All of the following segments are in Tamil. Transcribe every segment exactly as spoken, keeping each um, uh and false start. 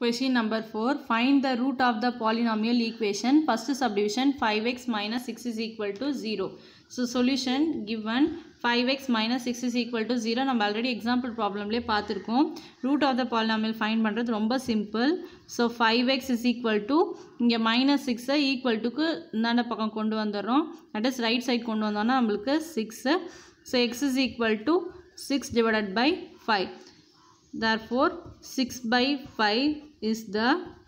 Question number four. Find the root of the polynomial equation. First subdivision five x minus six is equal to zero. So solution given five x minus six is equal to zero. நம்ம already example problemலே பார்த்திருக்கோம். Root of the polynomial find பண்ணுறது ரொம்ப simple. So five x is equal to இங்கே minus six equal toக்கு இந்தாண்ட பக்கம் கொண்டு வந்துடுறோம். That is right side கொண்டு வந்தோம்னா நம்மளுக்கு six. So x is equal to six divided by five. Therefore six by five is the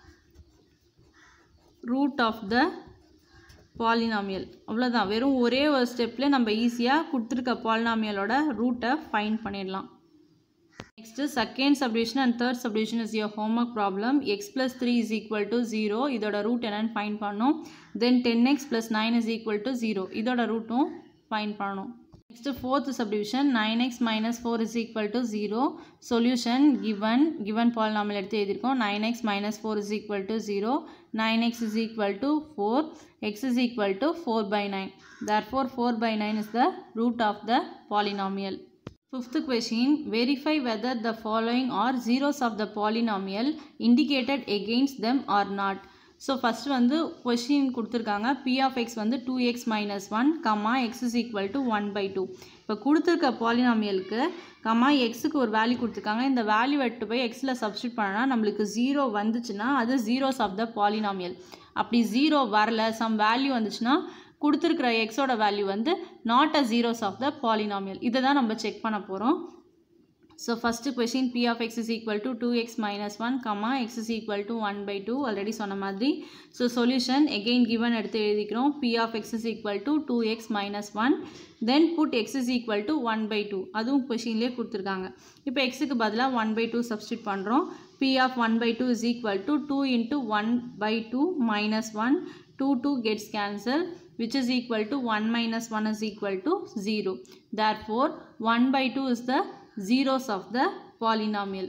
root of the polynomial. அவ்வளவுதான், வெறும் ஒரே ஒரு ஸ்டெப்ல நம்ம ஈஸியா கொடுத்திருக்க polynomialோட ரூட்டை ஃபைண்ட் பண்ணிடலாம். Next second subdivision and third subdivision is your homework problem. X plus three is equal to zero. இதோட ரூட் என்னன்னு ஃபைண்ட் பண்ணனும். Then ten x plus nine is equal to zero. இதோட ரூட்டும் ஃபைண்ட் பண்ணனும். Next fourth subdivision nine x minus four is equal to zero. Solution given given polynomial எடுத்து எழுதிருக்கோம். nine x minus four is equal to zero. nine x is equal to four. X is equal to four by nine. Therefore four by nine is the root of the polynomial. Fifth question. Verify whether the following are zeros of the polynomial indicated against them or not. So first வந்து question கொடுத்திருக்காங்க p of x வந்து two x minus one, x is equal to one by two. இப்போ கொடுத்திருக்க polynomialக்கு xக்கு ஒரு வேல்யூ கொடுத்திருக்காங்க. இந்த வேல்யூ எடுத்து போய் xல சப்ஸ்டிட்யூட் பண்ணா நம்மளுக்கு zero வந்துச்சுனா அது zeros of the polynomial. அப்படி zero வரல some வேல்யூ வந்துச்சுனா கொடுத்திருக்கிற x ஓட வேல்யூ வந்து not a zeros of the polynomial. இத தான் நம்ம செக் பண்ண போறோம். So first question p of x is equal to two x minus one, x is equal to one by two. Already சொன்ன மாதிரி. So solution again given எடுத்து எழுதிக்கிறோம். p of x is equal to two x minus one. Then put x is equal to one by two. அதுவும் questionலே கொடுத்திருக்காங்க. இப்போ x க்கு பதிலா one by two substitute பண்றோம். p of one by two is equal to two into one by two minus one. two two gets cancelled, which is equal to one minus one is equal to zero. Therefore one by two is the zeros of the polynomial.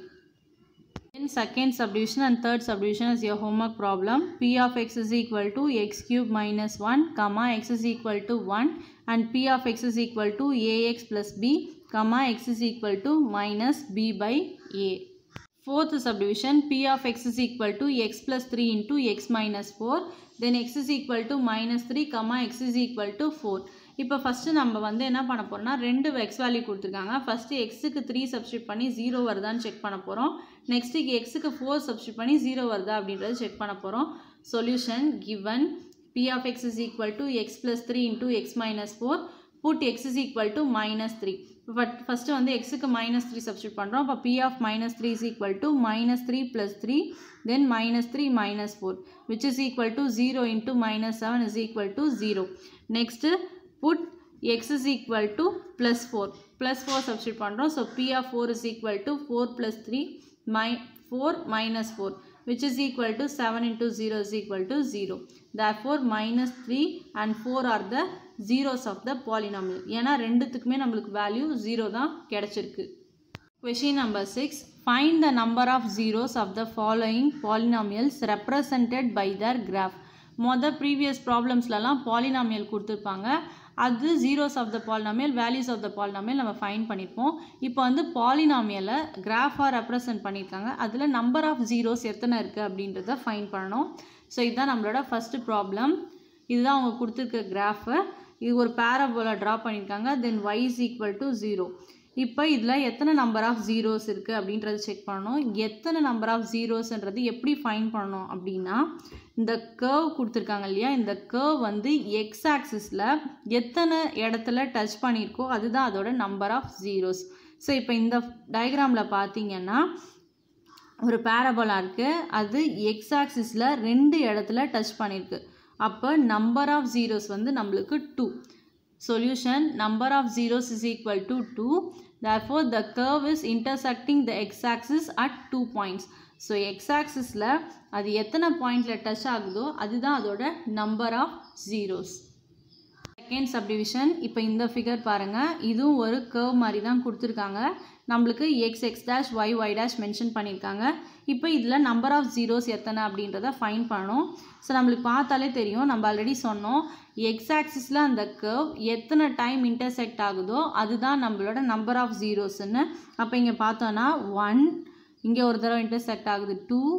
In second subdivision and third subdivision is your homework problem. P of x is equal to x cube minus one, x is equal to one, and p of x is equal to ax plus b, x is equal to minus b by a. Fourth subdivision, p of x is equal to x plus three into x minus four, then x is equal to minus three, x is equal to four. இப்போ ஃபர்ஸ்ட் நம்ம வந்து என்ன பண்ண போறோம்னா ரெண்டு x வேல்யூ கொடுத்திருக்காங்க. ஃபர்ஸ்ட் x க்கு three சப்ஸ்டிட்யூட் பண்ணி zero வருதான்னு செக் பண்ண போறோம். நெக்ஸ்ட் x க்கு four சப்ஸ்டிட்யூட் பண்ணி zero வருதா அப்படிங்கறத செக் பண்ண போறோம். Solution given p of x is equal to x plus three into x minus four, put x is equal to minus three. But first வந்து x க்கு minus three சப்ஸ்டிட்யூட் பண்றோம். அப்ப p of minus three is equal to minus three plus three, then minus three minus four, which is equal to zero into minus seven is equal to zero. Next put x is equal to plus four. Plus four substitute பண்றோம். So p of four is equal to four plus three, four minus four, which is equal to seven into zero is equal to zero. Therefore minus three and four are the zeros of the polynomial. ஏனா ரெண்டுத்துக்குமே நமக்கு வேல்யூ zero தான் கிடைச்சிருக்கு. Question number six. Find the number of zeros of the following polynomials represented by their graph. மொத previous problemsலலாம் polynomial கொடுத்திருப்பாங்க. அது zeros of the polynomial, values of the polynomial நம்ம find பண்ணிருப்போம். இப்போ வந்து polynomial graph-ஆ represent பண்ணிருக்காங்க. அதுல number of zeros எத்தனை இருக்கு அப்படின்றத find பண்ணணும். So இதுதான் நம்மளோட first problem. இதுதான் அவங்க கொடுத்திருக்க graph. இது ஒரு parabola draw பண்ணிருக்காங்க. Then y is equal to zero. இப்போ இதுல எத்தனை number of zeros இருக்கு அப்படின்றத செக் பண்ணனும். எத்தனை number of zeros-ன்றது எப்படி ஃபைண்ட் பண்ணனும் அப்படினா இந்த curve கொடுத்திருக்காங்க இல்லையா, இந்த curve வந்து x axis-ல எத்தனை இடத்துல டச் பண்ணிருக்கோ அதுதான் அதோட number of zeros. சோ இப்போ இந்த டயகிராம்ல பாத்தீங்கன்னா ஒரு parabola இருக்கு. அது x axis-ல ரெண்டு இடத்துல டச் பண்ணிருக்கு. அப்ப number of zeros வந்து நமக்கு two. Solution number of zeros is equal to two. Therefore the curve is intersecting the x-axis at two points. So x-axis-ல அது எத்தனை பாயிண்ட்ல டச் ஆகுதோ அதுதான் அதோட number of zeros. Second subdivision. இப்போ இந்த figure பாருங்க. இதுவும் ஒரு curve மாதிரி தான் கொடுத்திருக்காங்க. நமக்கு x x dash y y dash mention பண்ணிருக்காங்க. இப்போ இதுல number of zeros எத்தனை அப்படின்றத ஃபைண்ட் பண்ணனும். சோ நமக்கு பார்த்தாலே தெரியும், நம்ம ஆல்ரெடி சொன்னோம் x axisல அந்த curve எத்தனை டைம் intersect ஆகுதோ அதுதான் நம்மளோட number of zeros ன்னு. அப்ப இங்க பார்த்தோம்னா one, இங்க ஒரு தடவை intersect ஆகுது two,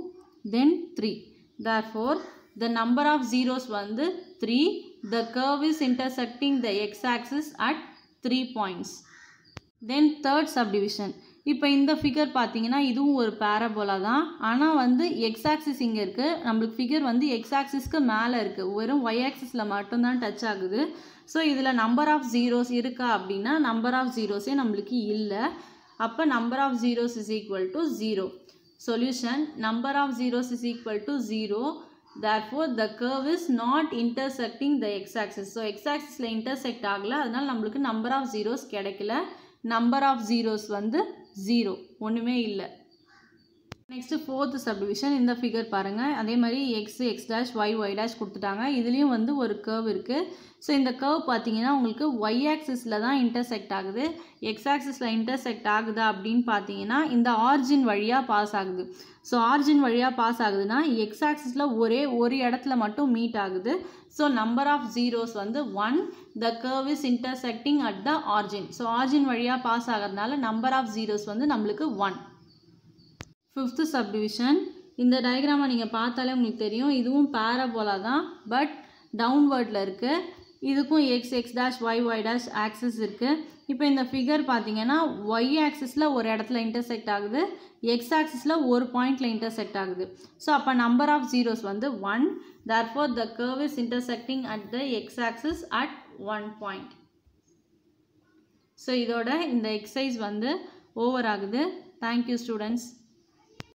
then three. Therefore the number of zeros வந்து three. The curve is intersecting the x-axis at three points. Then third subdivision. இப்போ இந்த ஃபிகர் பார்த்தீங்கன்னா இதுவும் ஒரு பேரபோலா தான். ஆனால் வந்து எக்ஸ் ஆக்சிஸ் இங்கே இருக்குது, நம்மளுக்கு ஃபிகர் வந்து எக்ஸ் ஆக்சிஸ்க்கு மேலே இருக்குது, வெறும் ஒய் ஆக்சிஸில் மட்டும்தான் டச் ஆகுது. ஸோ இதில் நம்பர் ஆஃப் ஜீரோஸ் இருக்கா அப்படின்னா நம்பர் ஆஃப் ஜீரோஸே நம்மளுக்கு இல்லை. அப்போ number of zeros is equal to zero. Solution number of zeros is equal to zero. Therefore the curve is not intersecting the x-axis. So x-axisல intersect ஆகல, அதனால நம்மளுக்கு number of zeros கிடைக்கல. Number of zeros வந்து zero, ஒண்ணுமே இல்லை. Next fourth subdivision. இந்த ஃபிகர் பாருங்க, அதே மாதிரி x, x dash, y, y dash கொடுத்துட்டாங்க. இதுலேயும் வந்து ஒரு curve இருக்கு. ஸோ இந்த curve பார்த்தீங்கன்னா உங்களுக்கு y axisல தான் intersect ஆகுது. x axisல intersect ஆகுதா அப்படின்னு பார்த்தீங்கன்னா இந்த origin வழியாக பாஸ் ஆகுது. ஸோ ஆரிஜின் வழியாக பாஸ் ஆகுதுன்னா எக்ஸ் ஆக்சிஸில் ஒரே ஒரு இடத்துல மட்டும் மீட் ஆகுது. ஸோ நம்பர் ஆஃப் ஜீரோஸ் வந்து one. The curve is intersecting at the origin. So origin வழியாக பாஸ் ஆகிறதுனால நம்பர் ஆஃப் ஜீரோஸ் வந்து நம்மளுக்கு ஒன். Fifth subdivision. இந்த டயக்ராமை நீங்கள் பார்த்தாலே உங்களுக்கு தெரியும், இதுவும் பேரபோலா தான், பட் டவுன்வர்டில் இருக்குது. இதுக்கும் x, x dash, y, y dash axis இருக்குது. இப்போ இந்த ஃபிகர் பார்த்தீங்கன்னா ஒய் ஆக்சிஸில் ஒரு இடத்துல இன்டர்செக்ட் ஆகுது, எக்ஸ் ஆக்சிஸில் ஒரு பாயிண்டில் இன்டர்செக்ட் ஆகுது. ஸோ அப்போ நம்பர் ஆஃப் ஜீரோஸ் வந்து one. Therefore the curve is intersecting at the x axis at one point. So இதோட இந்த எக்ஸசைஸ் வந்து ஓவர் ஆகுது. Thank you students.